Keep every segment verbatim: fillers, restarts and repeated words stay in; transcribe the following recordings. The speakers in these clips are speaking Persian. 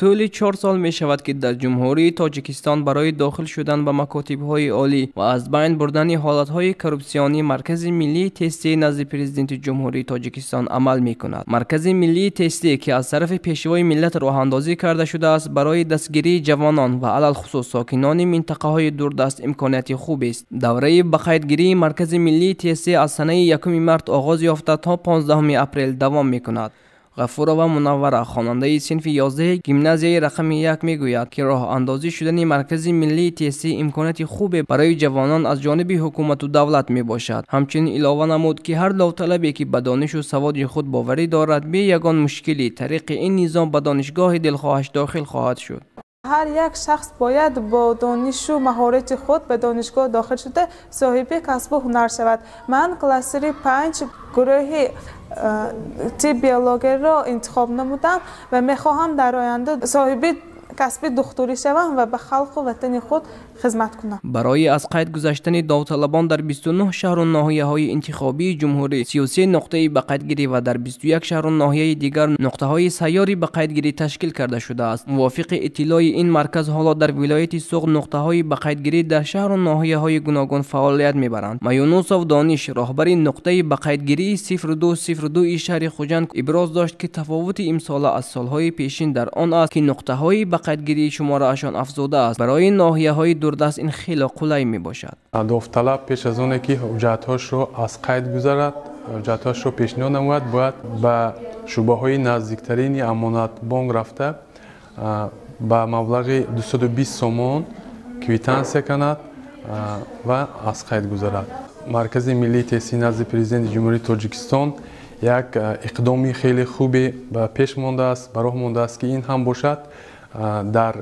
طول چهار سال می شود که در جمهوری تاجیکستان برای داخل شدن به مکاتب‌های عالی و از بین بردن حالت‌های کورپسیونی مرکز ملی تستی نزد پرزیدنت جمهوری تاجیکستان عمل می‌کند. مرکز ملی تستی که از طرف پیشوای ملت راه اندازی کرده شده است برای دستگیری جوانان و علل خصوص ساکنان منطقه‌های دوردست امکاناتی خوب است. دوره بقیدگیری مرکز ملی تستی از سنه یکم مارس آغاز یافته تا پانزدهم اپریل دوام می‌کند. غفورا و منوره خواننده صنف یازده گیمنازیای رقم یک میگوید که راه اندازی شدن مرکز ملی تستی امکانات خوب برای جوانان از جانب حکومت و دولت می باشد. همچنین علاوه نمود که هر داوطلبی که به دانش و سواد خود باوری دارد به یگان مشکلی طریق این نظام به دانشگاه دلخواهش داخل خواهد شد. هر یک شخص باید با دانش و مهارت خود به دانشگاه داخل شده صاحب کسب و هنر شود. من کلاستر پنج گروه طب بیولوژی را انتخاب نمودم و میخواهم در آینده صاحب کسب دکتری شوم و به خلق و وطن خود خدمت کنم. برای از قید گذشتن داوطلبان در بیست و نه شهر و ناحیه های انتخابی جمهوری سی و سه نقطه به قیدگیری و در بیست و یک شهر و ناحیه دیگر نقطه های سیاری به قیدگیری تشکیل کرده شده است. موافق اطلاع این مرکز حالا در ولایت سوق نقطه های به قیدگیری در شهر و ناحیه های گوناگون فعالیت میبرند. میونوسف دانش رهبر نقطه به قیدگیری صفر دو صفر دو شهر خوجند ابراز داشت که تفاوت امسال از سالهای پیشین در آن است که نقطه های به قیدگیری شماره اشان افزوده است. برای ناحیه های دوردست این خیلی قلای می باشد. داوطلب پیش از اون که حجت‌هاش رو از قید گذارد، حجت‌هاش رو پیشنهاد نمود، باید به شعبه های نزدیکترین امانت بانک رفته با مبلغ دویست و بیست سومون کویتانسیا کند و از قید گذارد. مرکز ملی تستی نزد پرزیدنت جمهوری تاجیکستان یک اقدامی خیلی خوبی به پیش مانده است، به راه مانده است که این هم باشد. در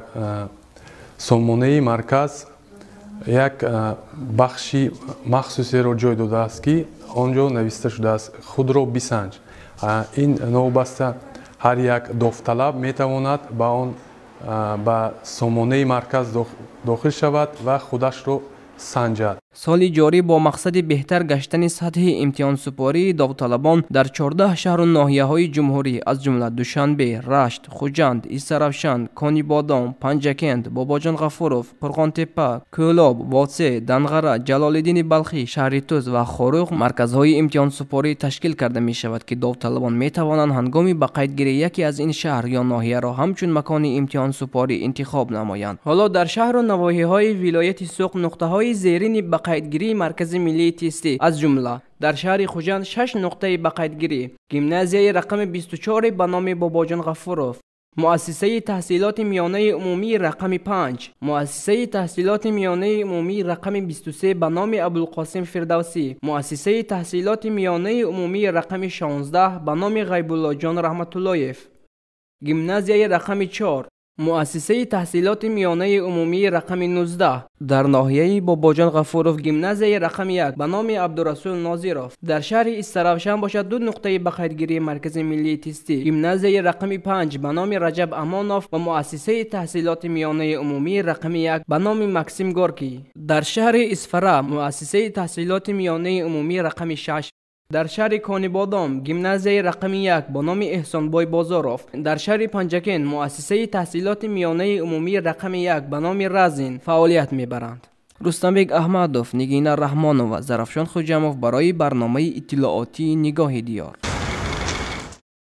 سامانه مرکز یک بخشی مخصوصی را جای داده است که آنجا نوشته شده است خود را بسنج. این نوبسته هر یک داوطلب می تواند به آن به سامانه مرکز داخل شود و خودش را سنجد. سال جاری با مقصد بهتر گشتن سطح امتحان سپاری داوطلبان در چهارده شهر و ناحیه های جمهوری از جمله دوشنبه، رشت، خوجند، ایسرافشان، کانی بادام، پنجکند، باباجان غفورов، قرغان تپه، کولاب، واتسه، دنغره، جلالالدین بلخی، شهر توز و خاروق مرکزهای امتحان سپاری تشکیل کرده می شود که داوطلبان می توانند هنگامی به قیدگیری یکی از این شهر یا ناحیه را همچون مکان امتحان سپاری انتخاب نمایند. حالا در شهر و نواحی های ولایت سوق نقطه های زیرین به قیدگیری مرکز ملی تستی از جمله در شهر خوجند شش نقطه به قیدگیری: گیمنازیای رقم بیست و چهار به نام باباجان غفورov، مؤسسه تحصیلات میانه عمومی رقم پنج، مؤسسه تحصیلات میانه عمومی رقم بیست و سه به نام ابوالقاسم فردوسی، مؤسسه تحصیلات میانه عمومی رقم شانزده به نام غیب الله جان رحمت اللهیف، گیمنازیای رقم چهار، مؤسسه تحصیلات میانه عمومی رقم نوزده در ناحیه باباجان غفورov گیمنازیای رقم یک به نام عبدالرسول ناظرov. در شهر ایسرافشان باشد دو نقطه به قیدگیری مرکز ملی تستی: گیمنازیای رقم پنج به نام رجب امانov و مؤسسه تحصیلات میانه عمومی رقم یک به نام مکسیم گورکی. در شهر اصفهان مؤسسه تحصیلات میانه عمومی رقم شش. در شهر کانی بادام گیمنازیای رقم یک با نام احسان بای بازاروف. در شهر پنجکن مؤسسه تحصیلات میانه عمومی رقم یک به نام رزین فعالیت میبرند. رستمبک احمدوف، نگین رحمانوف و زرافشان خوجاموف برای برنامه اطلاعاتی نگاه دیار.